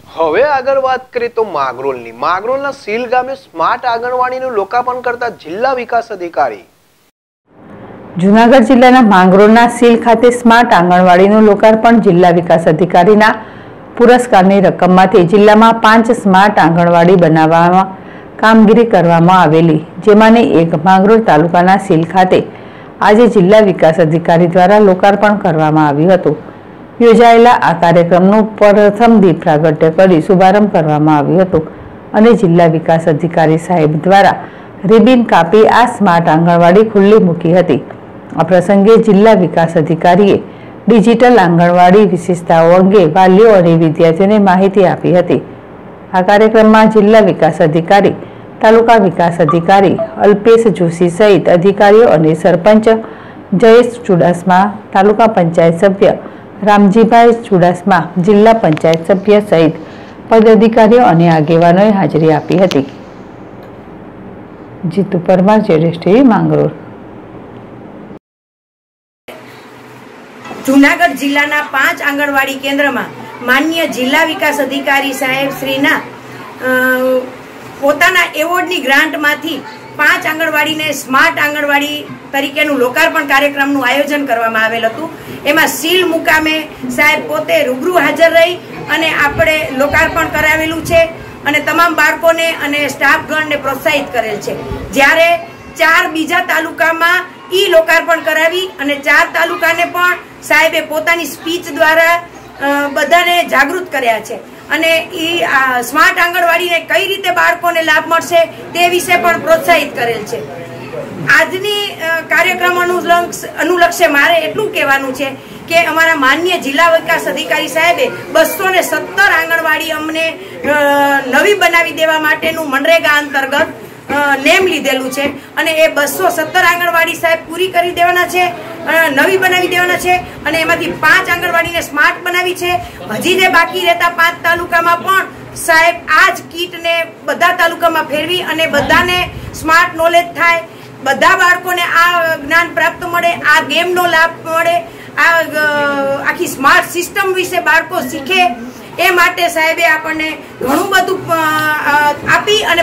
હવે આગળ વાત કરીએ તો માંગરોળના સીલ ગામે સ્માર્ટ આંગણવાડીનું લોકાર્પણ કરતા જિલ્લા વિકાસ અધિકારી। જૂનાગઢ જિલ્લાના માંગરોળના સીલ ખાતે સ્માર્ટ આંગણવાડીનું લોકાર્પણ જિલ્લા વિકાસ અધિકારીના પુરસ્કારની રકમમાંથી જિલ્લામાં 5 સ્માર્ટ આંગણવાડી બનાવવામાં કામગીરી કરવામાં આવેલી, જેમાંની એક માંગરોળ તાલુકાના સીલ ખાતે આજે જિલ્લા વિકાસ અધિકારી દ્વારા લોકાર્પણ કરવામાં આવ્યું હતું। યોજાયેલા આ કાર્યક્રમનું પ્રથમ દીપ પ્રાગટ્ય કરી શુભારંભ કરવામાં આવ્યો હતો અને જિલ્લા વિકાસ અધિકારી સાહેબ દ્વારા રિબિન કાપી આ સ્માર્ટ આંગણવાડી ખુલ્લી મૂકી હતી। આ પ્રસંગે જિલ્લા વિકાસ અધિકારીએ ડિજિટલ આંગણવાડી વિશેષતાઓ અંગે વાલીઓ અને વિદ્યાર્થીઓને માહિતી આપી હતી। આ કાર્યક્રમમાં જિલ્લા વિકાસ અધિકારી, તાલુકા વિકાસ અધિકારી અલ્પેશ જોશી સહિત અધિકારીઓ અને સરપંચ જયેશ ચુડાસમા, તાલુકા પંચાયત સભ્ય રામજીભાઈ ચુડાસમા, જિલ્લા પંચાયત સભ્ય સહિત પદાધિકારીઓ અને આગેવાનોએ હાજરી આપી હતી। જીતુ પરમાર, જેડેશ માંગરોળ। જૂનાગઢ જિલ્લાના 5 આંગણવાડી કેન્દ્રમાં માન્ય જિલ્લા વિકાસ અધિકારી સાહેબ શ્રીના પોતાના એવોર્ડની ગ્રાન્ટમાંથી 5 આંગણવાડીને સ્માર્ટ આંગણવાડી તરીકેનું લોકાર્પણ કાર્યક્રમનું આયોજન કરવામાં આવેલ હતું। એમાં સીલ મુકામે સાહેબ પોતે રૂબરૂ હાજર રહી અને આપણે લોકાર્પણ કરાવેલું છે અને તમામ બાળકોને અને સ્ટાફગણને પ્રોત્સાહિત કરેલ છે। જ્યારે 4 બીજા તાલુકામાં ઈ લોકાર્પણ કરાવી અને 4 તાલુકાને પણ સાહેબે પોતાની સ્પીચ દ્વારા બધાને જાગૃત કર્યા છે અને ઈ સ્માર્ટ આંગણવાડીને કઈ રીતે બાળકોને લાભ મળશે તે વિશે પણ પ્રોત્સાહિત કરેલ છે। આજની કાર્યક્રમ અનુલક્ષે મારે એટલું કહેવાનું છે કે અમારા માન્ય જિલ્લા વિકાસ અધિકારી સાહેબે 217 આંગણવાડી અમને નવી બનાવી દેવા માટેનું મનરેગા અંતર્ગત નેમ લીધેલું છે અને એ 217 આંગણવાડી સાહેબ પૂરી કરી દેવાના છે, નવી બનાવી દેવાના છે અને એમાંથી 5 આંગણવાડીને સ્માર્ટ બનાવી છે। હજી જે બાકી રહેતા 5 તાલુકામાં પણ સાહેબ આ જ કીટને બધા તાલુકામાં ફેરવી અને બધાને સ્માર્ટ નોલેજ થાય, બધા બાળકોને આ જ્ઞાન પ્રાપ્ત મળે, આ ગેમનો લાભ મળે, આ આખી સ્માર્ટ સિસ્ટમ વિશે બાળકો શીખે, એ માટે સાહેબે આપણને ઘણું બધું આપી અને